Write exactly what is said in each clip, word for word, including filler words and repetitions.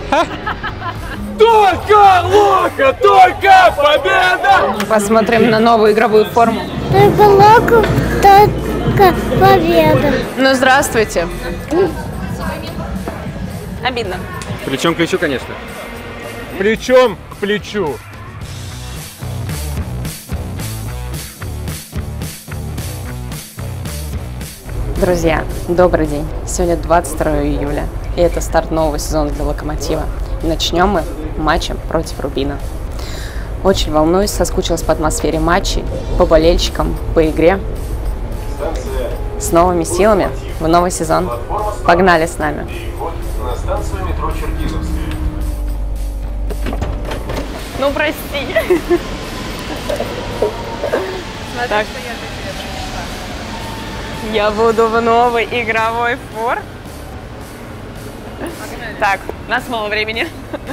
Только Лока, только победа! Посмотрим на новую игровую форму. Только Лока, только победа. Ну, здравствуйте. Обидно. Плечом к плечу, конечно. Плечом к плечу. Друзья, добрый день. Сегодня двадцать второе июля, и это старт нового сезона для Локомотива. Начнем мы матчем против Рубина. Очень волнуюсь, соскучилась по атмосфере матчей, по болельщикам, по игре. С новыми силами в новый сезон. Погнали с нами. Ну, прости. Так. Я буду в новой игровой форме. Так, у нас мало времени.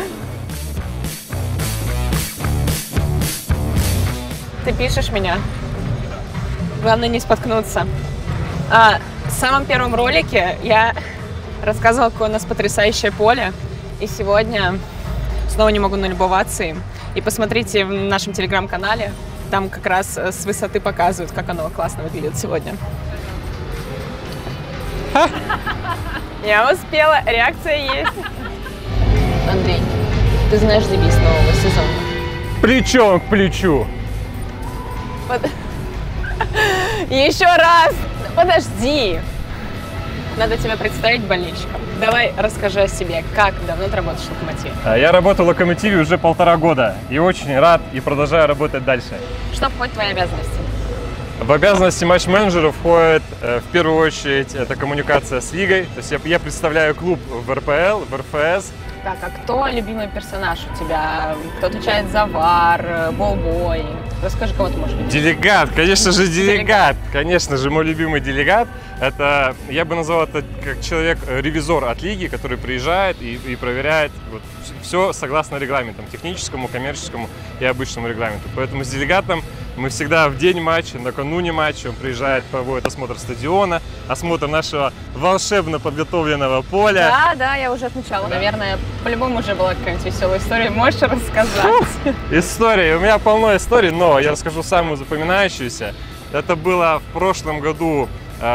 Ты пишешь меня? Главное не споткнуться. А, в самом первом ролике я рассказывала, какое у нас потрясающее поле. И сегодня снова не могу налюбоваться им. И посмотрите в нашем телеграм-канале. Там как раз с высоты показывают, как оно классно выглядит сегодня. Я успела, реакция есть. Андрей, ты знаешь девиз нового сезона? Плечом к плечу. Под... Еще раз! Подожди! Надо тебя представить болельщикам. Давай расскажи о себе, как давно ты работаешь в Локомотиве? Я работаю в Локомотиве уже полтора года и очень рад и продолжаю работать дальше. Что входит в твои обязанности? В обязанности матч-менеджера входит э, в первую очередь это коммуникация с лигой. То есть я, я представляю клуб в эр пэ эл, в эр эф эс. Так, а кто любимый персонаж у тебя? Кто отвечает за вар, болбой? Расскажи, кого ты можешь любить. Делегат, конечно же, делегат. Конечно же, мой любимый делегат. Это, я бы назвал это как человек-ревизор от лиги, который приезжает и, и проверяет вот, все согласно регламентам, техническому, коммерческому и обычному регламенту. Поэтому с делегатом мы всегда в день матча, накануне матча, он приезжает, проводит осмотр стадиона, осмотр нашего волшебно подготовленного поля. Да, да, я уже отмечала. Наверное, по-любому уже была какая-нибудь веселая история. Можешь рассказать? Истории. У меня полно историй, но я расскажу самую запоминающуюся. Это было в прошлом году,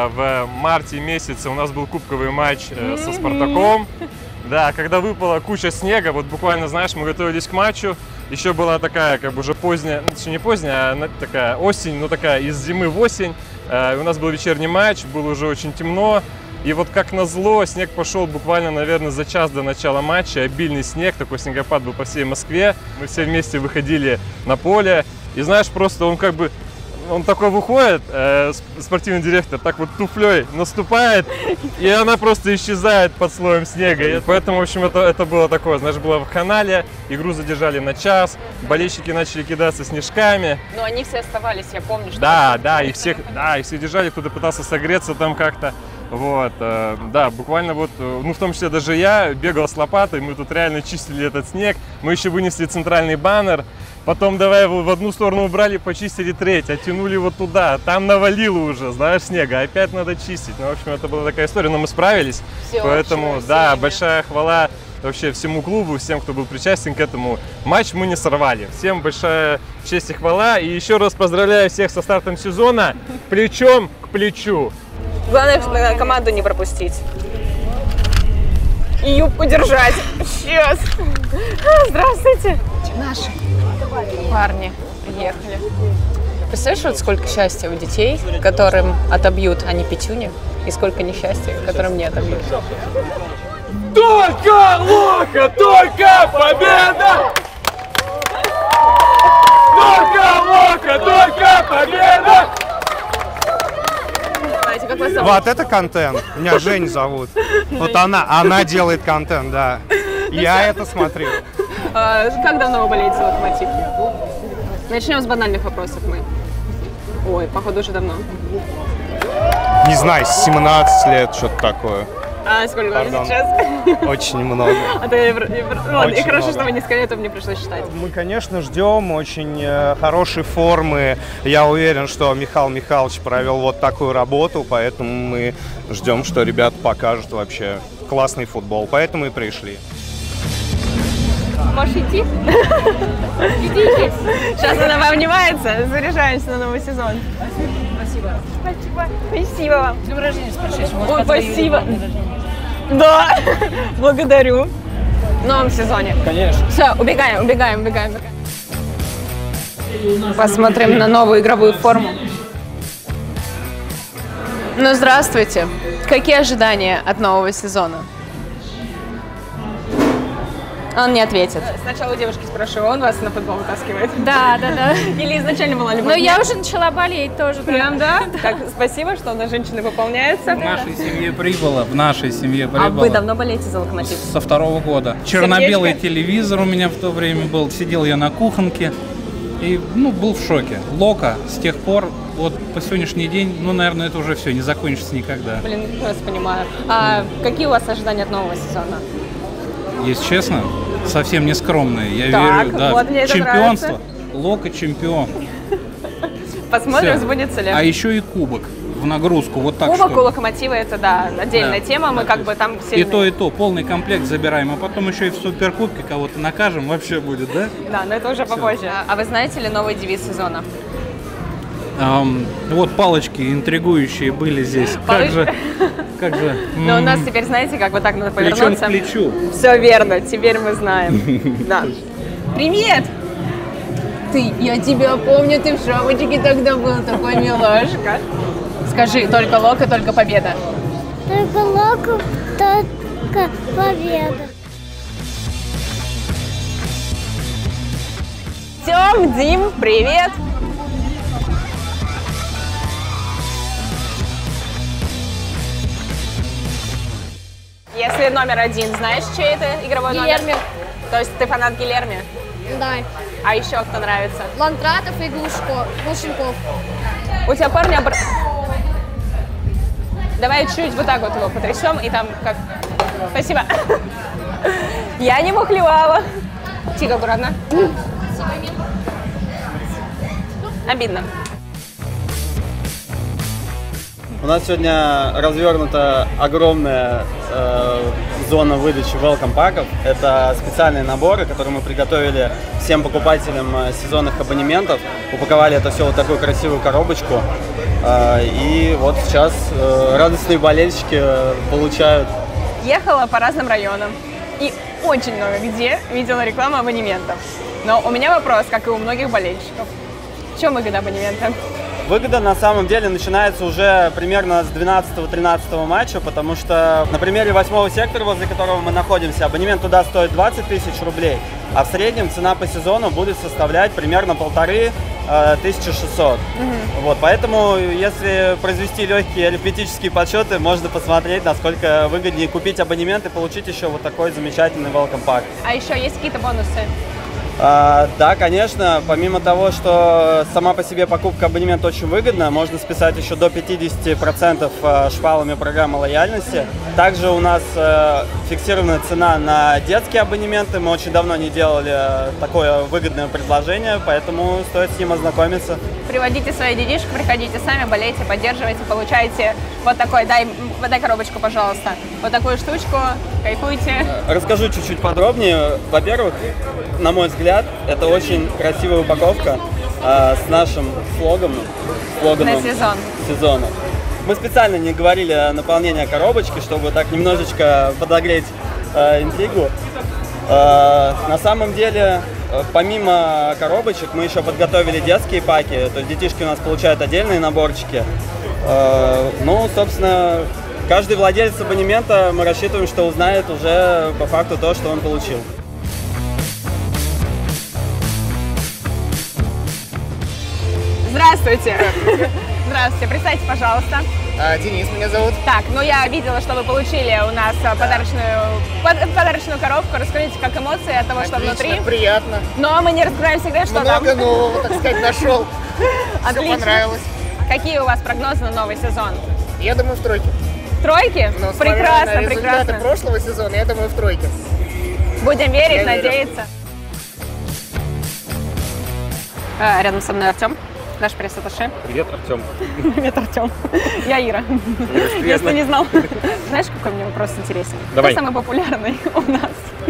в марте месяце у нас был кубковый матч со Спартаком. Да, когда выпала куча снега, вот буквально, знаешь, мы готовились к матчу. Еще была такая, как бы уже поздняя, ну, не поздняя, а такая осень, ну такая из зимы в осень. Э, у нас был вечерний матч, было уже очень темно. И вот как назло, снег пошел буквально, наверное, за час до начала матча. Обильный снег, такой снегопад был по всей Москве. Мы все вместе выходили на поле. И знаешь, просто он как бы... Он такой выходит, э, спортивный директор, так вот туфлей наступает, и она просто исчезает под слоем снега. И поэтому, в общем, это, это было такое, знаешь, было в канале, игру задержали на час, болельщики начали кидаться снежками. Но они все оставались, я помню, что... Да, да, и всех, да, их все держали, кто-то пытался согреться там как-то. Вот, э, да, буквально вот, ну, в том числе даже я бегал с лопатой, мы тут реально чистили этот снег, мы еще вынесли центральный баннер, потом давай его в одну сторону убрали, почистили треть, оттянули его туда, там навалило уже, знаешь, снега, опять надо чистить. Ну, в общем, это была такая история, но мы справились, все, поэтому, да, большая хвала вообще всему клубу, всем, кто был причастен к этому. Матч мы не сорвали, всем большая честь и хвала, и еще раз поздравляю всех со стартом сезона, плечом к плечу. Главное, команду не пропустить. И юбку держать. Сейчас. Здравствуйте. Наши парни приехали. Представляешь, вот сколько счастья у детей, которым отобьют, а не пятюни, и сколько несчастья, которым не отобьют. Только Лока, только победа! Только Лока, только победа! Как вас зовут? Вот это контент. Меня Жень зовут. Вот она, она делает контент, да. Я это смотрю. А, как давно вы болеете за Локомотив? Начнем с банальных вопросов мы. Ой, походу уже давно. Не знаю, семнадцать лет, что-то такое. А сколько вам Пардон. сейчас? Очень много. А то я, я, ладно, и Очень хорошо, много. что вы не сказали, а то мне пришлось считать. Мы, конечно, ждем очень э, хорошей формы. Я уверен, что Михаил Михайлович провел вот такую работу, поэтому мы ждем, что ребята покажут вообще классный футбол. Поэтому и пришли. Можешь идти? Идите. Сейчас она пообнимается, заряжаемся на новый сезон. Спасибо. Спасибо. Спасибо вам. С днем рождения с прошедшим. Ой, спасибо. Да, благодарю. В новом сезоне. Конечно. Все, убегаем, убегаем, убегаем. Посмотрим на новую игровую форму. Ну, здравствуйте. Какие ожидания от нового сезона? Он не ответит. Сначала у девушки спрошу, он вас на футбол вытаскивает? Да, да, да. Или изначально была любовь? Но я уже начала болеть тоже. Прям, да? Так, спасибо, что на женщины пополняется. В нашей семье прибыло, в нашей семье прибыло. А вы давно болеете за Локомотив? Со второго года. Черно-белый телевизор у меня в то время был. Сидел я на кухонке и, ну, был в шоке. Лока с тех пор, вот по сегодняшний день, ну, наверное, это уже все, не закончится никогда. Блин, я вас понимаю. А какие у вас ожидания от нового сезона? Если честно, совсем не скромные. Я Так, верю, да, вот мне это чемпионство. нравится. Лока чемпион. Посмотрим, Всё. сбудется ли. А еще и кубок в нагрузку. Вот так Кубок у что. Локомотива это, да, отдельная Да. тема, мы как бы там И сильные. то, и то, полный комплект забираем, а потом еще и в суперкубке кого-то накажем, вообще будет, да? Да, но это уже попозже. А вы знаете ли новый девиз сезона? Ам, вот палочки интригующие были здесь. Палыч- Как же, как же. Но у м, нас теперь, знаете, как вот так надо плечом к повернуться. плечу. Все верно, теперь мы знаем. Да. Привет! Ты, я тебя помню, ты в шапочке тогда был такой милашка. Скажи, только Лока, только победа. Только Лока, только победа. Тём, Дим, привет! Если номер один, знаешь, чей это игровой номер? Гильерми. То есть ты фанат Гильерми? Да. А еще кто нравится? Лантратов и Глушко, Глушенков. У тебя парня... обр- Давай чуть вот так вот его потрясем и там как... Спасибо. Я не мухлевала. Тихо, аккуратно. Обидно. У нас сегодня развернута огромная э, зона выдачи welcome паков. Это специальные наборы, которые мы приготовили всем покупателям э, сезонных абонементов. Упаковали это все в вот такую красивую коробочку. Э, и вот сейчас э, радостные болельщики э, получают. Ехала по разным районам и очень много где видела рекламу абонементов. Но у меня вопрос, как и у многих болельщиков. В чем выгода абонемента? Выгода на самом деле начинается уже примерно с двенадцатого-тринадцатого матча, потому что на примере восьмого сектора, возле которого мы находимся, абонемент туда стоит двадцать тысяч рублей, а в среднем цена по сезону будет составлять примерно полторы тысячи шестьсот. Угу. Вот, поэтому, если произвести легкие арифметические подсчеты, можно посмотреть, насколько выгоднее купить абонемент и получить еще вот такой замечательный welcome pack. А еще есть какие-то бонусы? А, да, конечно, помимо того, что сама по себе покупка абонемента очень выгодна, можно списать еще до пятидесяти процентов шпалами программы лояльности. Также у нас э, фиксированная цена на детские абонементы. Мы очень давно не делали такое выгодное предложение, поэтому стоит с ним ознакомиться. Приводите своих детишек, приходите сами, болейте, поддерживайте, получайте вот такой, дай, дай коробочку, пожалуйста, вот такую штучку, кайфуйте. Расскажу чуть-чуть подробнее. Во-первых, на мой взгляд, это очень красивая упаковка э, с нашим слоганом, слоганом На сезон. сезона. Мы специально не говорили о наполнении коробочки, чтобы так немножечко подогреть э, интригу. Э, на самом деле, э, помимо коробочек, мы еще подготовили детские паки, то есть детишки у нас получают отдельные наборчики. Э, ну, собственно, каждый владелец абонемента, мы рассчитываем, что узнает уже по факту то, что он получил. Здравствуйте. Здравствуйте. Представьте, пожалуйста. А, Денис меня зовут. Так, ну я видела, что вы получили у нас да. подарочную, под, подарочную коробку. Расскажите, как эмоции от того, Отлично, что внутри. Приятно. Но мы не раскрываем секрет, что Много там. нового, так сказать, нашел. Отлично. Все понравилось. Какие у вас прогнозы на новый сезон? Я думаю, в тройке. Тройки? Но прекрасно, на прекрасно. прошлого сезона, я думаю, в тройке. Будем верить, Я надеяться. А, рядом со мной Артем, наш пресс-атташе. Привет, Артем. Привет, Артем. Я Ира. Если не знал. Знаешь, какой мне вопрос интересен? Давай. Кто самый популярный у нас?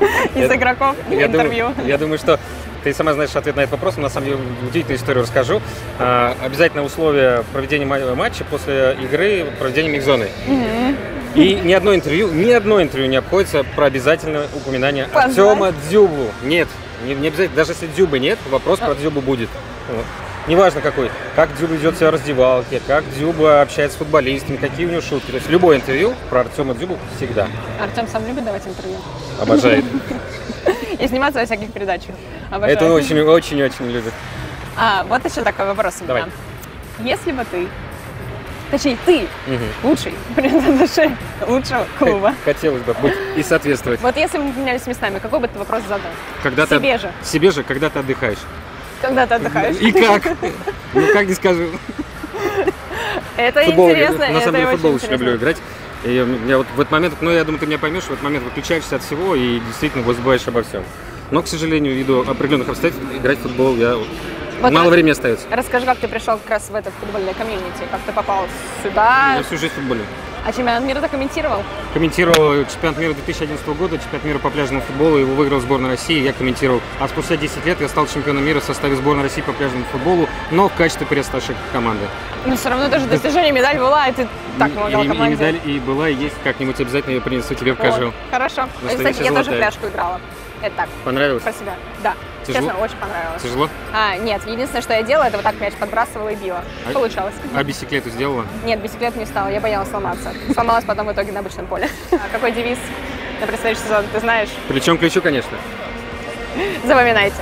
из игроков Я интервью. думаю, я думаю, что ты сама знаешь ответ на этот вопрос, но на самом деле удивительную историю расскажу. А, обязательно условие проведения ма- матча после игры проведения микс-зоны. И ни одно интервью, ни одно интервью не обходится про обязательное упоминание Позвать. Артема Дзюбу. Нет, не, не обязательно, даже если Дзюбы нет, вопрос про Дзюбу будет. Вот. Неважно какой, как Дзюба ведет себя в раздевалке, как Дзюба общается с футболистами, какие у него шутки. То есть любое интервью про Артема Дзюбу всегда. Артем сам любит давать интервью. Обожает. И сниматься во всяких передачах. Обожаю. Это он очень-очень-очень любит. А, вот еще такой вопрос у меня. Давай. Если бы ты, точнее ты, Мгм. лучший принцесса лучшего клуба, Хотелось бы быть и соответствовать. вот если бы мы поменялись местами, какой бы ты вопрос задал? Когда ты, Себе же. Себе же, когда ты отдыхаешь. Когда ты отдыхаешь? И как? Ну как не скажу. Это Футбол, я- интересно, на самом деле это футбол очень очень люблю интересно. играть. И я вот в этот момент, ну я думаю, ты меня поймешь, в этот момент выключаешься от всего и действительно забываешь обо всем. Но, к сожалению, ввиду определенных обстоятельств, играть в футбол я Вот мало раз- времени остается. Расскажи, как ты пришел как раз в это футбольное комьюнити, как ты попал сюда, Я всю жизнь в футболе. а чемпионат мира ты комментировал? Комментировал чемпионат мира две тысячи одиннадцатого года, чемпионат мира по пляжному футболу, его выиграл сборная России, я комментировал. А спустя десять лет я стал чемпионом мира в составе сборной России по пляжному футболу, но в качестве пресс-старшей команды. Но все равно тоже достижение, медаль была, и ты так И- помогал и, и команде. медаль и была, и есть, как-нибудь обязательно ее принесу, тебе покажу. Вот, хорошо. Настоящая Кстати, я тоже в золотая. пляжку играла. Это так, Понравилось? про себя. Да, Тяжело? честно, очень понравилось. Тяжело? А, нет, единственное, что я делала, это вот так мяч подбрасывала и била. А- Получалось. А бисеклету сделала? Нет, бисеклет не стала, я боялась сломаться. Сломалась потом в итоге на обычном поле. А какой девиз на предстоящий сезон, ты знаешь? Плечом к плечу, конечно. Запоминайте.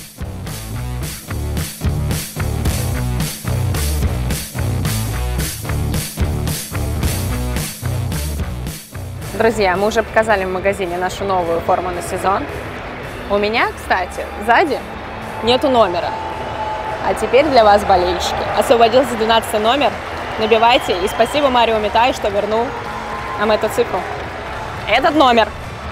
Друзья, мы уже показали в магазине нашу новую форму на сезон. У меня, кстати, сзади нету номера. А теперь для вас, болельщики, освободился двенадцатый номер. Набивайте. И спасибо Марио Митай, что вернул нам эту цифру. Этот номер.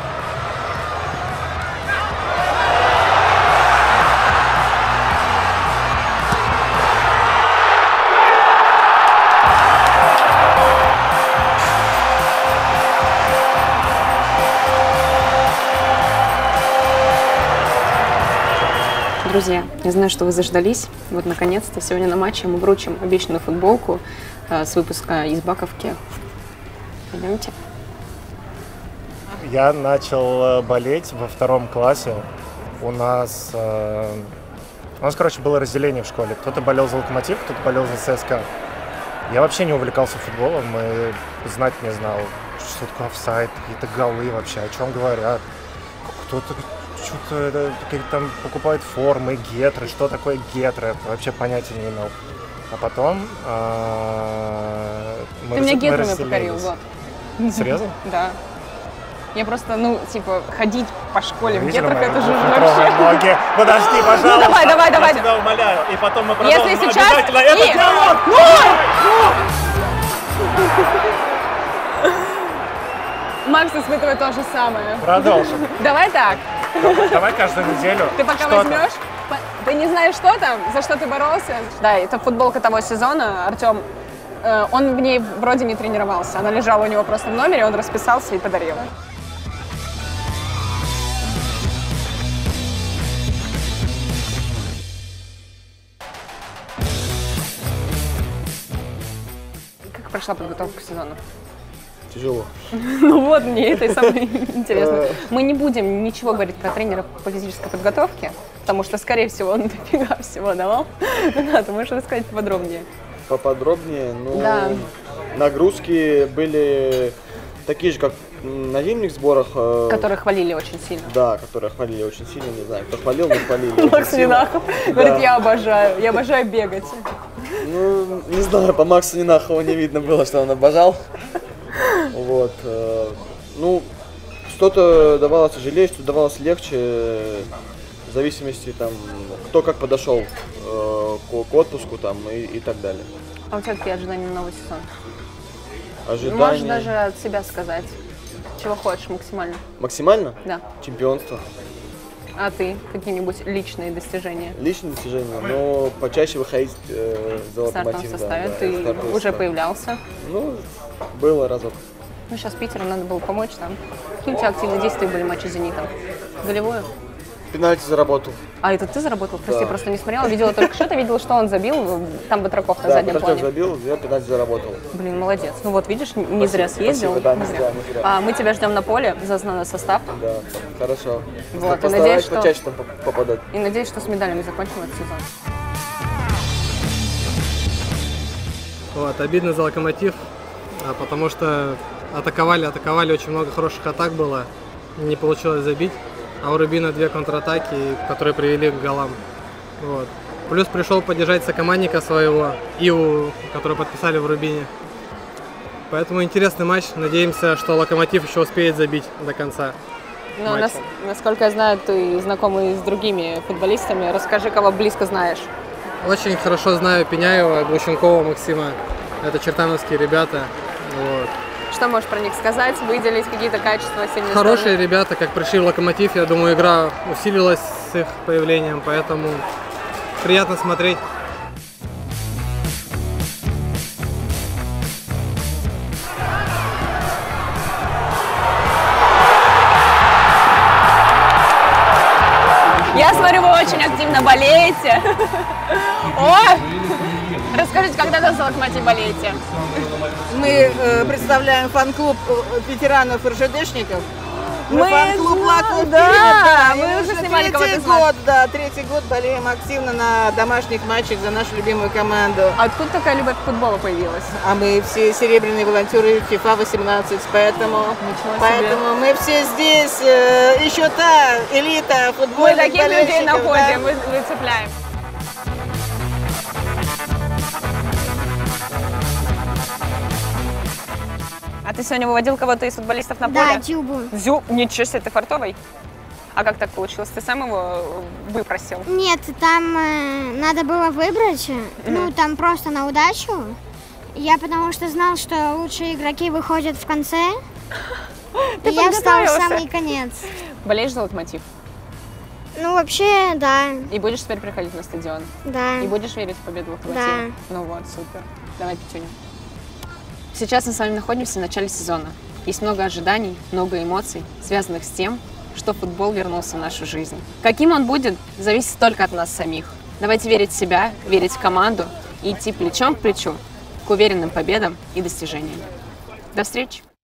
Друзья, я знаю, что вы заждались. Вот, наконец-то, сегодня на матче мы вручим обещанную футболку э, с выпуска из Баковки. Пойдемте. Я начал э, болеть во втором классе. У нас, э, у нас, короче, было разделение в школе. Кто-то болел за Локомотив, кто-то болел за ЦСКА. Я вообще не увлекался футболом и знать не знал, что такое офсайд, какие-то голы вообще, о чем говорят. Кто-то что-то там покупает формы, гетры, что такое гетры, вообще понятия не имел. А потом э, мы Ты меня мы гетрами разделились. покорил, вот. Серьезно? Да. Я просто, ну, типа, ходить по школе в Видите, гетрах, мои это же двухметровые вообще... ноги. Подожди, пожалуйста. Давай, давай, давай. Я тебя умоляю. И потом мы продолжим Если сейчас... обязательно этот И- диалог. Макс испытывает то же самое. Продолжим. Давай так. Давай каждую неделю. Ты пока что-то. возьмешь, по- ты не знаешь, что там, за что ты боролся. Да, это футболка того сезона. Артем, э, он в ней вроде не тренировался. Она лежала у него просто в номере, он расписался и подарил. Как прошла подготовка к сезону? Тяжело. Ну вот, мне это и самое интересное. Мы не будем ничего говорить про тренера по физической подготовке, потому что, скорее всего, он дофига всего давал. Ну да, ты можешь рассказать поподробнее. Поподробнее, ну, Да. нагрузки были такие же, как на зимних сборах. э, Которые хвалили очень сильно. Да, которые хвалили очень сильно, не знаю, кто хвалил, но хвалили. очень Макс сильно. Нинахов говорит, я обожаю, я обожаю бегать. Ну, не знаю, по Максу Нинахову не видно было, что он обожал. Вот. э, Ну, что-то давалось тяжелее, что-то давалось легче, э, в зависимости, там, кто как подошел э, к, к отпуску там, и, и так далее. А у тебя какие ожидания на новый сезон? Ожидания. Можешь даже от себя сказать, чего хочешь максимально. Максимально? Да. Чемпионство. А ты? Какие-нибудь личные достижения? Личные достижения, но почаще выходить э, за В стартовом Локомотив. да, составе да, ты стартовый уже состав. появлялся. Ну, было разок. Ну, сейчас Питеру надо было помочь там. Какие у тебя активные действия были в матче с «Зенитом»? Голевую? Пенальти заработал. А, это ты заработал? Прости, Да. я просто не смотрела. Видела только что-то, видела, что он забил. Там Батраков на Да, заднем Батраков плане. забил, я пенальти заработал. Блин, молодец. Ну вот, видишь, не зря съездил. Спасибо, да, не Не зря, не зря. А мы тебя ждем на поле за основной состав. Да, хорошо. Вот, и Постараюсь надеюсь, что... почаще там поп- попадать. И надеюсь, что с медалями закончим этот сезон. Вот, обидно за Локомотив, а, потому что атаковали, атаковали, очень много хороших атак было, не получилось забить. А у Рубина две контратаки, которые привели к голам. Вот. Плюс пришел поддержать сокомандника своего, Иву, который подписали в Рубине. Поэтому интересный матч. Надеемся, что Локомотив еще успеет забить до конца. Ну, нас, насколько я знаю, ты знакомый с другими футболистами. Расскажи, кого близко знаешь. Очень хорошо знаю Пеняева, Глущенкова, Максима. Это чертановские ребята. Вот. Что можешь про них сказать? Выделить какие-то качества, сильные Хорошие стороны? ребята, как пришли в Локомотив, я думаю, игра усилилась с их появлением, поэтому приятно смотреть. Я смотрю, вы очень активно болеете. О! Расскажите, когда вы за «Локомотив» болеете? Мы э, представляем фан-клуб э, ветеранов РЖДшников. Мы, Мы фан-клуб знаем, Лаков да, Пермь, мы и уже уже снимали кого-то третий из нас. год, да, третий год болеем активно на домашних матчах за нашу любимую команду. Откуда такая любовь к футболу появилась? А мы все серебряные волонтеры FIFA восемнадцать, поэтому, поэтому мы все здесь, э, еще та элита Мы футбольных таких людей болельщиков, находим, да. мы выцепляем. А ты сегодня выводил кого-то из футболистов на Да, поле? Дзюбу. Дзю? Ничего себе, ты фартовый? А как так получилось? Ты сам его выпросил? Нет, там э, надо было выбрать, ну, там просто на удачу. Я потому что знал, что лучшие игроки выходят в конце. Ты И я встал в подготовился. самый конец. Болеешь за «Локомотив»? Ну, вообще, да, И будешь теперь приходить на стадион? да. И будешь верить в победу «Локомотива»? Да. Ну вот, супер. Давай, Петюня. Сейчас мы с вами находимся в начале сезона. Есть много ожиданий, много эмоций, связанных с тем, что футбол вернулся в нашу жизнь. Каким он будет, зависит только от нас самих. Давайте верить в себя, верить в команду и идти плечом к плечу к уверенным победам и достижениям. До встречи!